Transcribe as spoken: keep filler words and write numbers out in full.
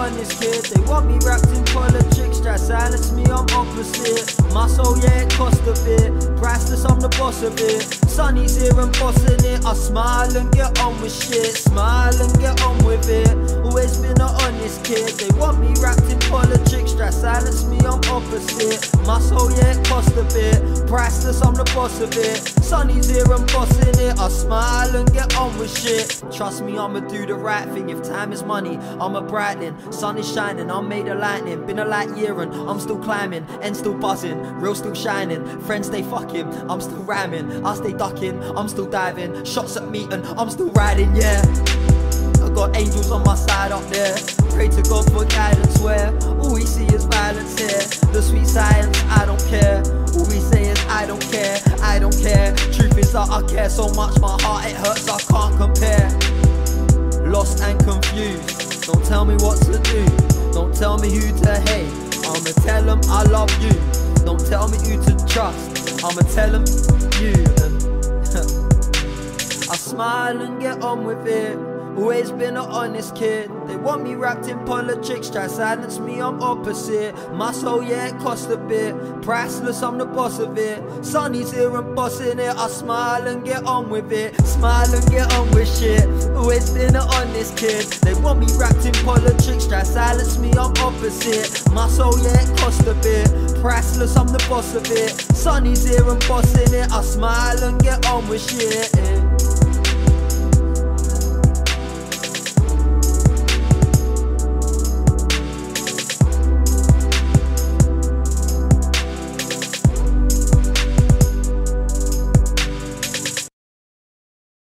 honest kid. They want me wrapped in politics, try silence me, I'm opposite. My soul, yeah, it cost a bit. Priceless, I'm the boss of it. Sonny's here and bossing it. I smile and get on with shit. Smile and get on with it. Always been a honest kid. They want me wrapped in politics, try silence me, I'm opposite. My soul, yeah, it cost a bit. Priceless, I'm the boss of it. Sonny's here and bossing it. I smile and get on with shit. Trust me, I'ma do the right thing. If time is money, I'm a brightening. Sun is shining, I'm made of lightning. Been a light year and I'm still climbing. And still buzzing, real still shining. Friends stay fucking, I'm still rhyming. I stay ducking, I'm still diving. Shots at me and I'm still riding, yeah. I got angels on my side up there. Pray to God for guidance where all we see is violence here. The sweet science, I don't care. All we say is I don't care, I don't care. Truth is that I care so much, my heart it hurts, I can't compare. Lost and confused, don't tell me what to do. Don't tell me who to hate, I'ma tell them I love you. Don't tell me who to trust, I'ma tell them you. I smile and get on with it. Always been an honest kid. They want me wrapped in politics, try silence me, I'm opposite. My soul, yeah, it cost a bit. Priceless, I'm the boss of it. Sonny's here and bossing it. I smile and get on with it. Smile and get on with shit. Always been an honest kid. They want me wrapped in politics, try silence me, I'm opposite. My soul, yeah, it cost a bit. Priceless, I'm the boss of it. Sonny's here and bossing it. I smile and get on with shit.